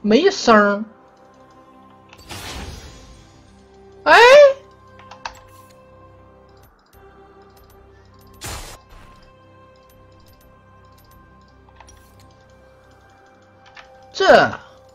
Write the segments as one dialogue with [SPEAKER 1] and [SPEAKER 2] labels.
[SPEAKER 1] 没声儿。哎，这，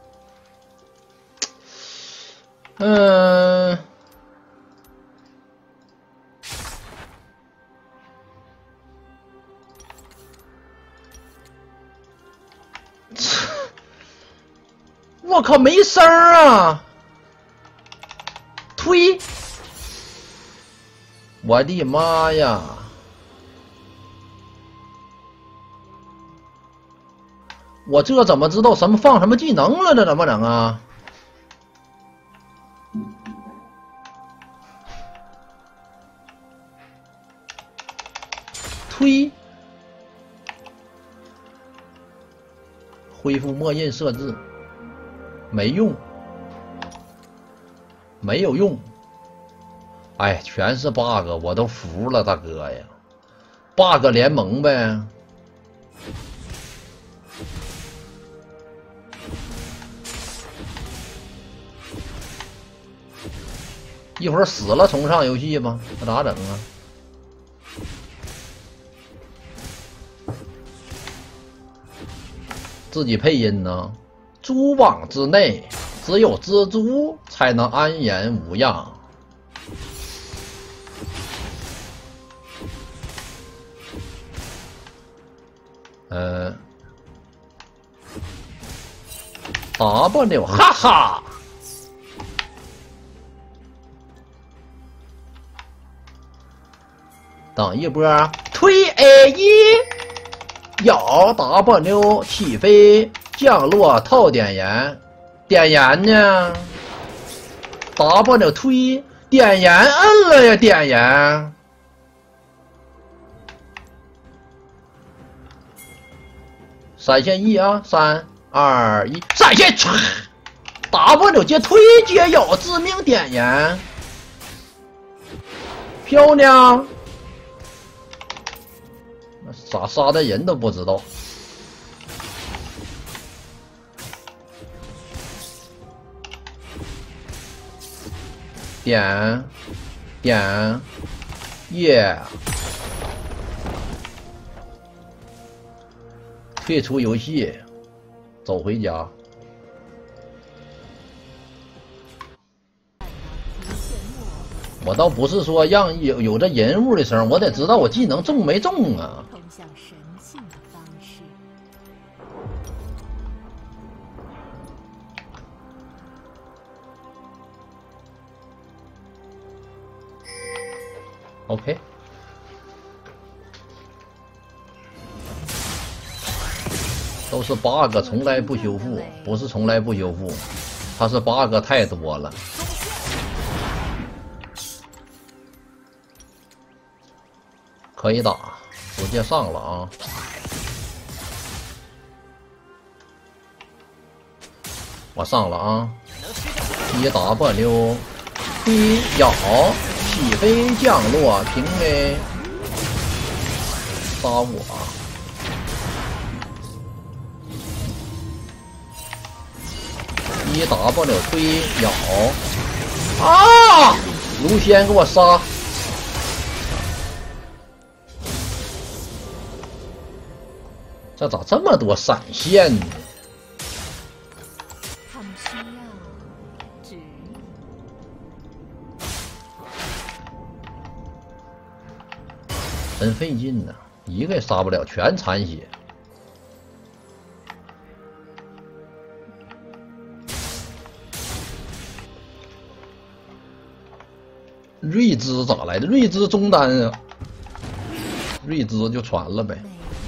[SPEAKER 1] 我靠，没声儿啊！推！我的妈呀！我这怎么知道什么放什么技能了？这怎么整啊？推！恢复默认设置。没用，没有用，哎，全是 bug， 我都服了，大哥呀 ！bug 联盟呗，一会儿死了重上游戏吧，那咋整啊？自己配音呢？蛛网之内，只有蜘蛛才能安然无恙。W， 哈哈。等一波，推 A1， 咬 W 起飞。降落套点燃，点燃呢 ？W 推点燃，摁了呀，点燃。闪现1啊，3、2、1，闪现！W 接推接咬，致命点燃，漂亮！咋杀的人都不知道。点，耶！退出游戏，走回家。我倒不是说让有这人物的声，我得知道我技能中没中啊。OK， 都是 bug， 从来不修复，不是从来不修复，它是 bug 太多了。可以打，直接上了啊！我上了啊！1W， 推咬。起飞降落，平 A， 杀我！1W 推咬啊！卢仙给我杀！这咋这么多闪现呢？真费劲呐，一个也杀不了，全残血。瑞兹咋来的？瑞兹中单啊，瑞兹就传了呗。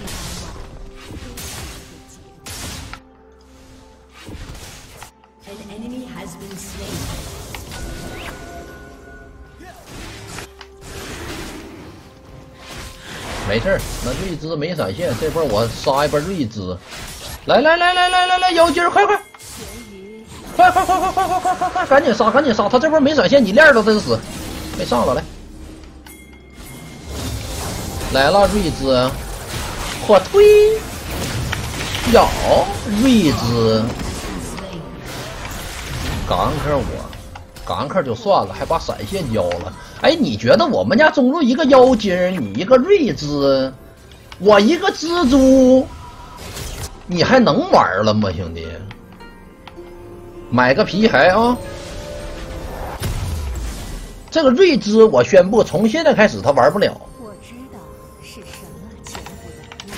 [SPEAKER 1] 没事儿，那瑞兹没闪现，这波我杀一波瑞兹。来，妖精快！快！赶紧杀！他这波没闪现，你链都真死，没上了来。来了瑞兹，火推咬瑞兹， 港克我，港克就算了，还把闪现交了。哎，你觉得我们家中路一个妖精，你一个瑞兹，我一个蜘蛛，你还能玩了吗，兄弟？买个皮孩啊！这个瑞兹，我宣布，从现在开始他玩不了。
[SPEAKER 2] 我知道是什么前不的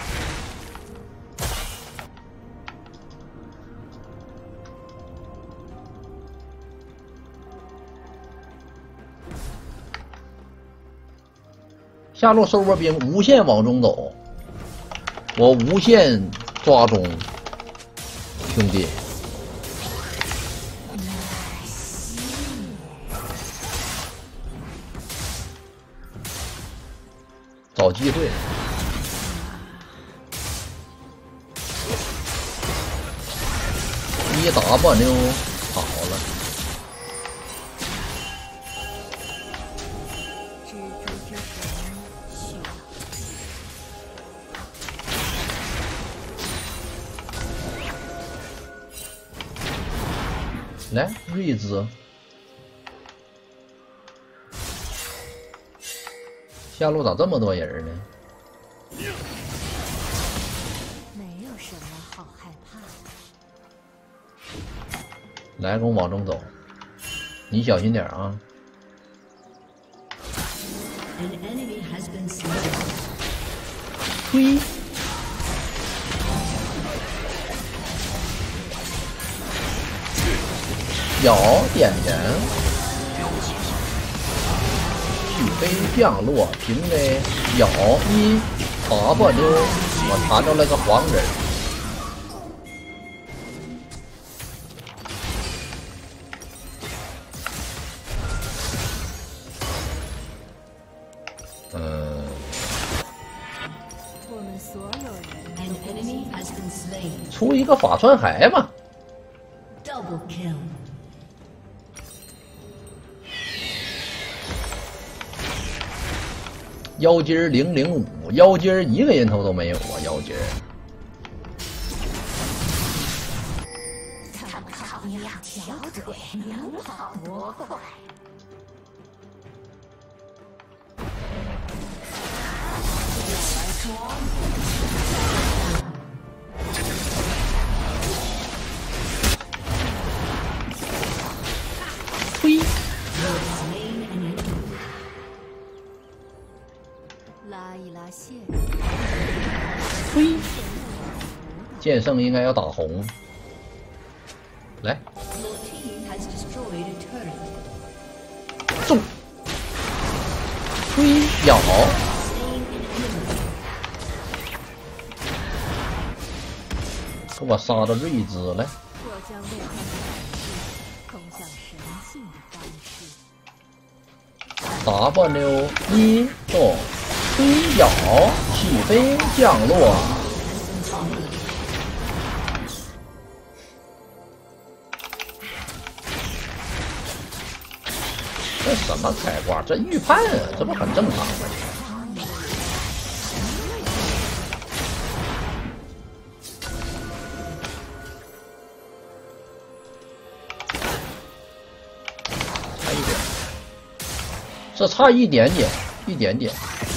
[SPEAKER 1] 下路收波兵无限往中走，我无限抓中，兄弟。找机会，一打吧妞好了。
[SPEAKER 2] 蜘蛛之魂需要
[SPEAKER 1] 来，瑞兹，下路咋这么多人呢？
[SPEAKER 2] 没有什么好害怕的。
[SPEAKER 1] 来，跟我往中走，你小心点啊！推，咬点点，起飞降落，平 A 咬一 W， 我查着了个黄人。
[SPEAKER 2] 我们所有人
[SPEAKER 1] 出一个法川海吧。
[SPEAKER 3] Double kill.
[SPEAKER 1] 妖精005，妖精一个人头都没有啊！妖精，
[SPEAKER 2] 他们靠两条腿能跑多快？
[SPEAKER 1] 推，
[SPEAKER 2] 拉一拉线，
[SPEAKER 1] 推，剑圣应该要打红。来，
[SPEAKER 3] Your team has destroyed a turret.
[SPEAKER 1] 中，推咬，给我杀到瑞兹来。
[SPEAKER 2] 我将为他们通向神性的方式。
[SPEAKER 1] W 一中，推咬，起飞降落。这什么开挂？这预判啊，这不很正常吗？差一点，这差一点点，一点点。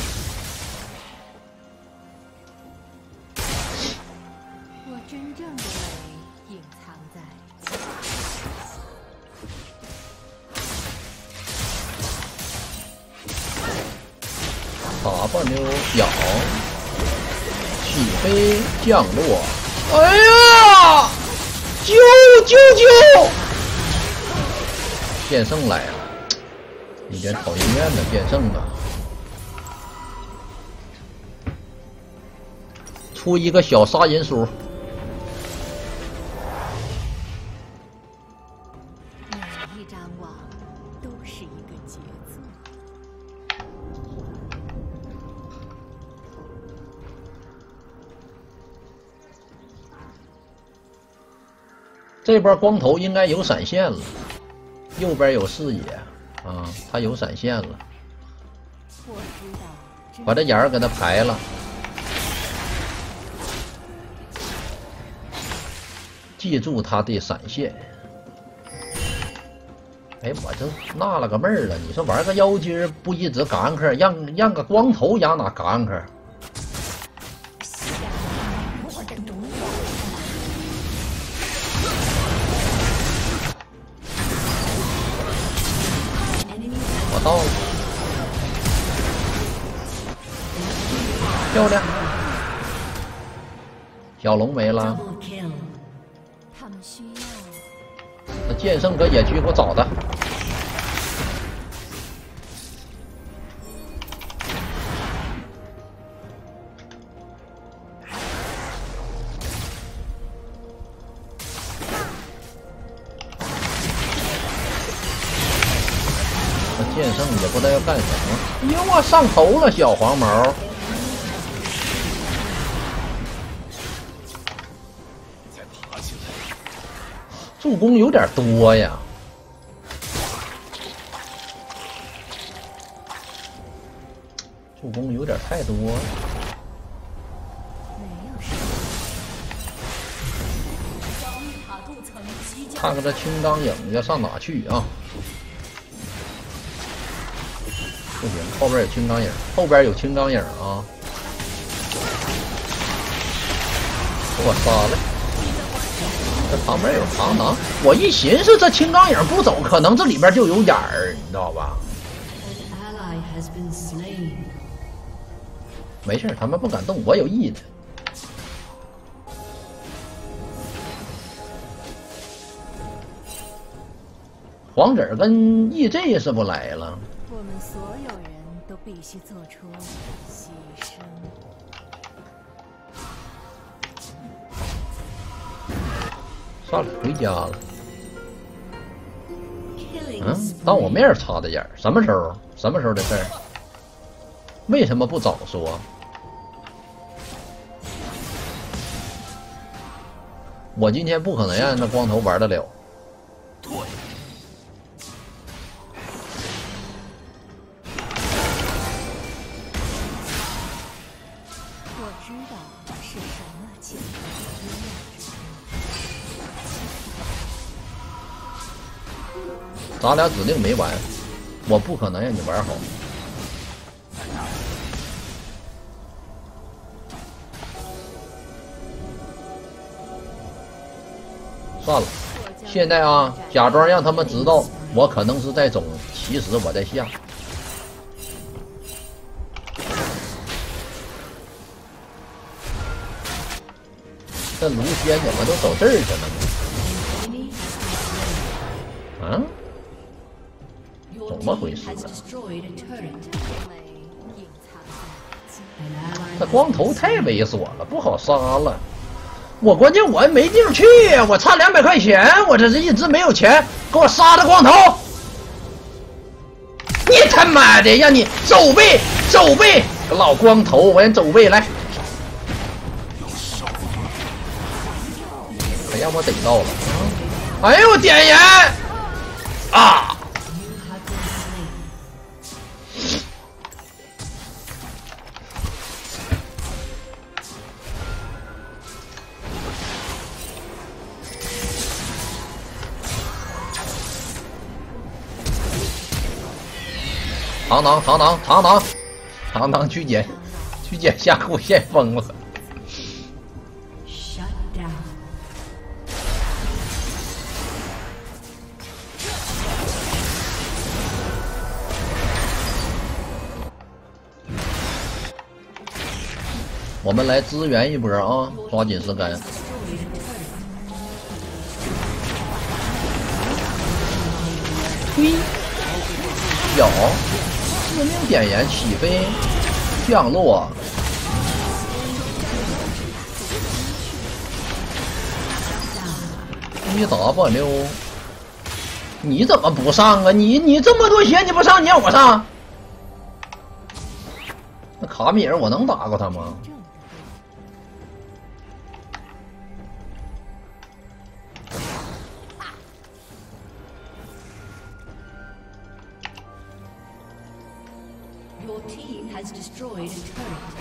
[SPEAKER 2] 我真正的美隐藏在。
[SPEAKER 1] W 咬，起飞降落。哎呀！救！剑圣来了，一点讨厌院的剑圣啊！出一个小杀人书。
[SPEAKER 2] 每一张网都是一个杰作。
[SPEAKER 1] 这边光头应该有闪现了，右边有视野啊，他有闪现了，
[SPEAKER 2] 我知道，
[SPEAKER 1] 把这眼儿给他排了。记住他的闪现。 哎，我就纳了个闷儿了，你说玩个妖精不一直干克，让个光头养哪干克？我到了，漂亮，小龙没了。
[SPEAKER 3] Double kill.
[SPEAKER 2] 他们需要
[SPEAKER 1] 那剑圣搁野区给我找的。那剑圣也不知道要干什么。哟，我上头了，小黄毛。助攻有点多呀，助攻有点太多了。
[SPEAKER 2] 没有什么。
[SPEAKER 1] 看看这青钢影要上哪去啊？不行，后边有青钢影，后边有青钢影啊！给我杀了！这旁边有螳螂，我一寻思这青钢影不走，可能这里边就有眼儿，你知道吧？
[SPEAKER 3] An ally has been slain.
[SPEAKER 1] 没事，他们不敢动，我有 E 的。黄子儿跟 EJ 是不来了？
[SPEAKER 2] 我们所有人都必须做出牺牲。
[SPEAKER 1] 算了，回家了。
[SPEAKER 3] Killing
[SPEAKER 1] 当我
[SPEAKER 3] spree.
[SPEAKER 1] 面插的眼儿，什么时候？什么时候的事儿？为什么不早说？我今天不可能让那光头玩得了。
[SPEAKER 4] 对，
[SPEAKER 2] 我知道是什么情况。
[SPEAKER 1] 咱俩指定没完，我不可能让你玩好。算了，现在啊，假装让他们知道我可能是在走，其实我在下。这卢仙怎么都走这儿去了呢？
[SPEAKER 3] Enemy has been slain.
[SPEAKER 1] 嗯，
[SPEAKER 3] Your
[SPEAKER 1] 怎么
[SPEAKER 3] team
[SPEAKER 1] 回事
[SPEAKER 3] has
[SPEAKER 1] 啊？
[SPEAKER 3] destroyed a turret.
[SPEAKER 2] 因为隐藏在
[SPEAKER 3] An ally
[SPEAKER 1] 这
[SPEAKER 3] has
[SPEAKER 1] 光
[SPEAKER 3] been
[SPEAKER 1] 头
[SPEAKER 3] slain.
[SPEAKER 1] 太猥琐了，不好杀了。我关键我没地方去，我差200块钱，我这是一直没有钱，给我杀了光头！你他妈的，让你走背走背，老光头，我让走背来，可让我逮到了。哎呦，点烟啊！
[SPEAKER 3] You have been slain.
[SPEAKER 1] 堂堂曲解下户先疯了。
[SPEAKER 3] Shut down.
[SPEAKER 1] 我们来支援一波啊，抓紧时间。 推，有，致命点燃起飞，降落。1W，你怎么不上啊？你这么多血你不上，你让我上？那卡米尔我能打过他吗？
[SPEAKER 2] 正的
[SPEAKER 3] Your team has destroyed a turret.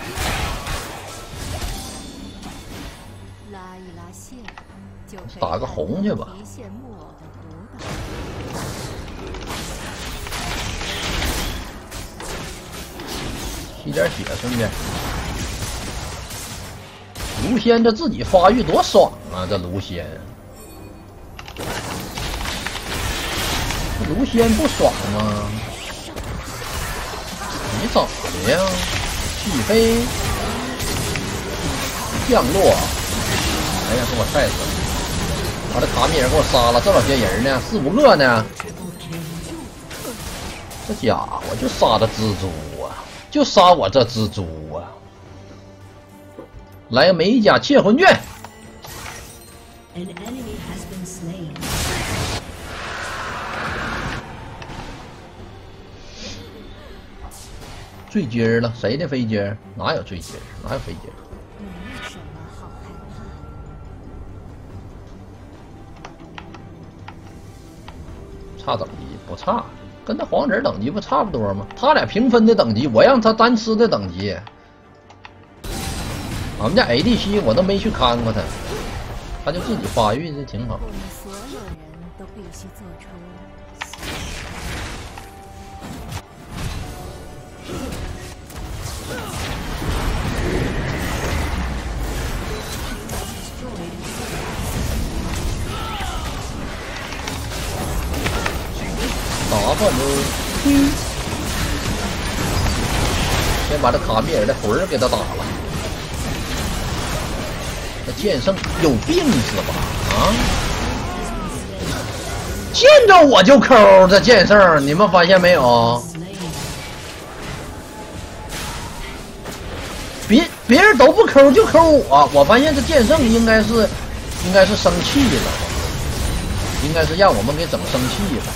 [SPEAKER 2] 拉一拉线，就可以
[SPEAKER 1] 打个红去吧
[SPEAKER 2] 提线木偶的独到。
[SPEAKER 1] 吸点血，兄弟。卢仙这自己发育多爽啊！这卢仙，卢仙不爽吗？你咋的呀？起飞，降落。哎呀，给我晒死了！把这卡米尔给我杀了，这老些人呢，4、5个呢。这家伙就杀的蜘蛛啊，就杀我这蜘蛛啊！来个美甲窃魂卷。
[SPEAKER 3] An enemy has been slain.
[SPEAKER 1] 坠机儿了，谁的飞机儿？哪有坠机儿？哪有飞机儿？
[SPEAKER 2] 没什么好害怕。
[SPEAKER 1] 差等级不差，跟那黄子等级不差不多吗？他俩平分的等级，我让他单吃的等级。俺们家 ADC 我都没去看过他，他就自己发育的挺好。
[SPEAKER 2] 我们所有人都必须做出。
[SPEAKER 1] 打吧你，推！先把这卡米尔的魂儿给他打了。这剑圣有病是吧？啊！见着我就抠，这剑圣，你们发现没有？别人都不抠就抠我，我发现这剑圣应该是生气了，应该是让我们给整生气了。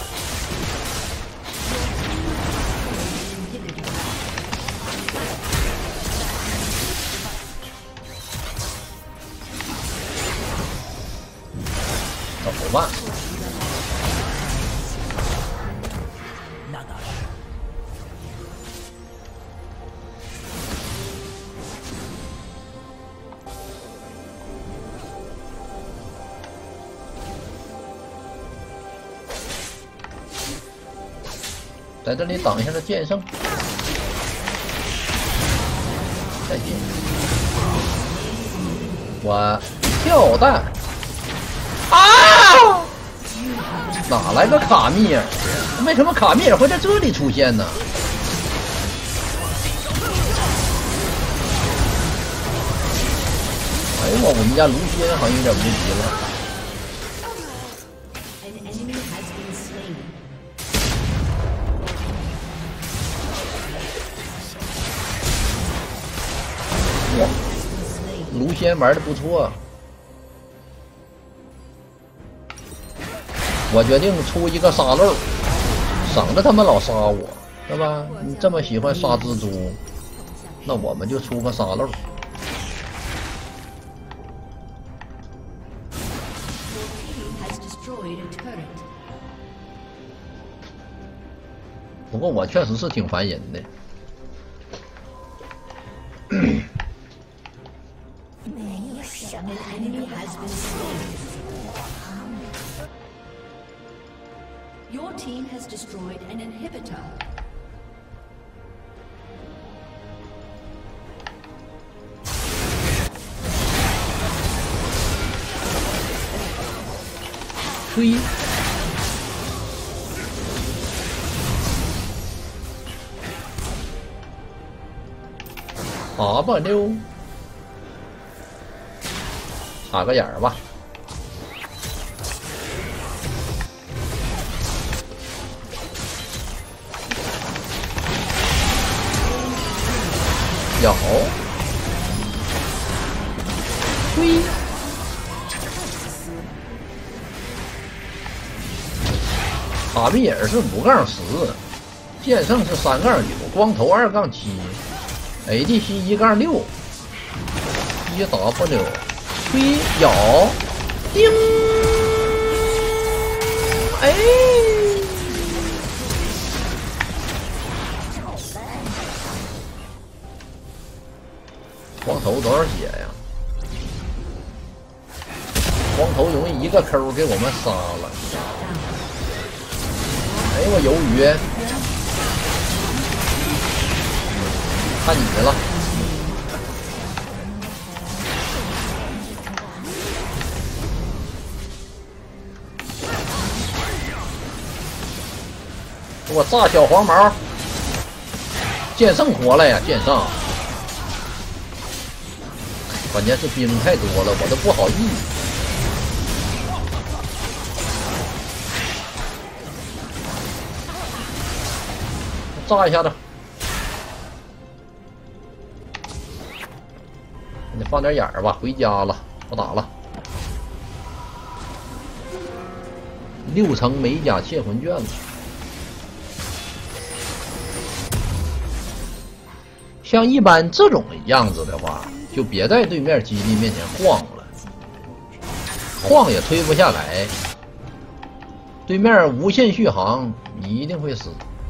[SPEAKER 1] 走吧。在这里挡一下这剑圣，再见。我跳弹啊！哪来个卡米尔？为什么卡米尔会在这里出现呢？哎呦我们家卢仙好像有点无敌了。卢仙玩的不错，我决定出一个沙漏，省得他们老杀我，对吧？你这么喜欢杀蜘蛛，那我们就出个沙漏。不过我确实是挺烦人的。
[SPEAKER 3] Your team has destroyed an inhibitor.
[SPEAKER 1] Three. 好吧溜，插个眼儿吧。有，推，卡米尔是5-10，剑圣是3-9，光头2-7，ADC 1-6，一 W， 推咬，叮，哎。光头多少血呀？光头容易一个抠给我们杀了。哎，我鱿鱼， 看你的了。给我炸小黄毛！剑圣活了呀，剑圣！关键是兵太多了，我都不好意思。炸一下子。你放点眼儿吧，回家了，不打了。6层美甲窃魂卷子。像一般这种样子的话，就别在对面基地面前晃了，晃也推不下来。对面无限续航，你一定会死。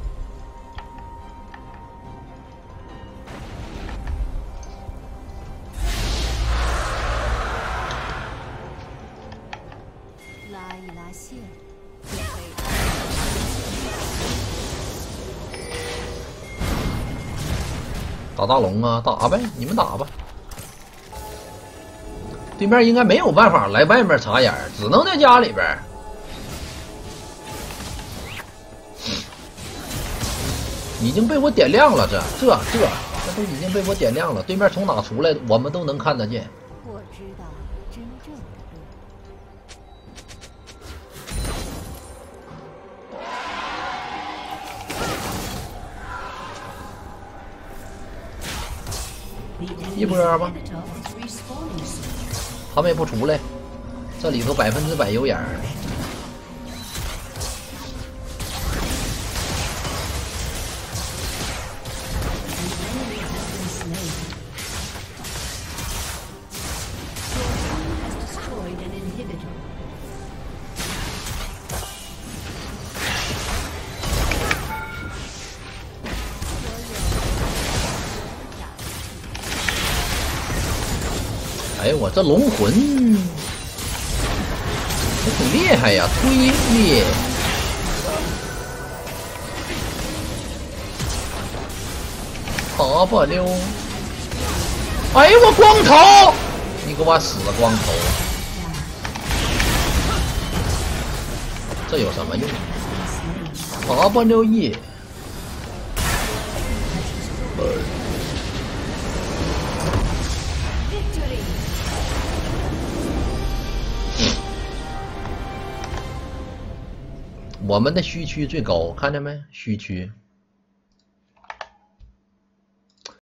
[SPEAKER 2] 拉一拉线，
[SPEAKER 1] 打大龙啊，打呗，你们打吧。对面应该没有办法来外面插眼，只能在家里边。已经被我点亮了，这都已经被我点亮了。对面从哪出来，我们都能看得见。
[SPEAKER 2] 我知道真正的路。
[SPEAKER 1] 一波吧，他们也不出来，这里头100%有眼儿。哎，我这龙魂还挺厉害呀，推力。W， 哎呦我光头，你给我死光头！这有什么用 ？W， 我们的虚区最高，看见没？虚区。